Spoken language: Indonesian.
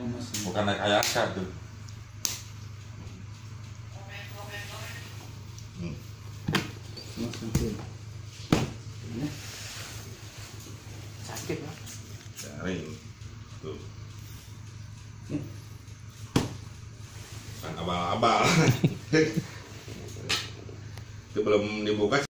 Bukan naik ayaka tuh. Sakit lah. Garing. Tuh. Kan abal-abal. Itu belum dibuka.